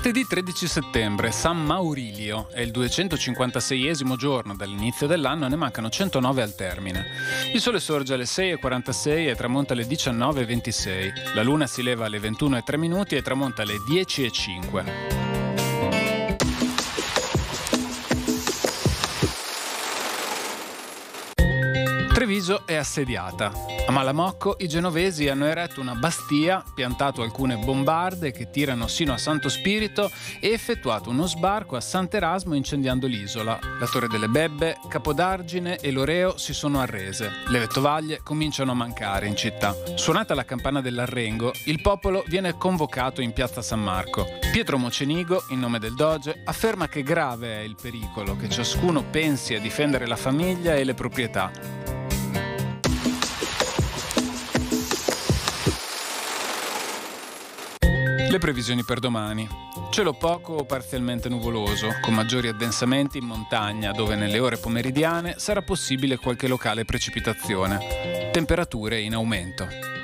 Martedì 13 settembre, San Maurilio, è il 256esimo giorno dall'inizio dell'anno e ne mancano 109 al termine. Il sole sorge alle 6:46 e tramonta alle 19:26. La luna si leva alle 21:03 e tramonta alle 10:05. Treviso è assediata. A Malamocco i genovesi hanno eretto una bastia, piantato alcune bombarde che tirano sino a Santo Spirito e effettuato uno sbarco a Sant'Erasmo incendiando l'isola. La Torre delle Bebbe, Capodargine e Loreo si sono arrese. Le vettovaglie cominciano a mancare in città. Suonata la campana dell'Arrengo, il popolo viene convocato in piazza San Marco. Pietro Mocenigo, in nome del Doge, afferma che grave è il pericolo, che ciascuno pensi a difendere la famiglia e le proprietà. Le previsioni per domani. Cielo poco o parzialmente nuvoloso, con maggiori addensamenti in montagna, dove nelle ore pomeridiane sarà possibile qualche locale precipitazione. Temperature in aumento.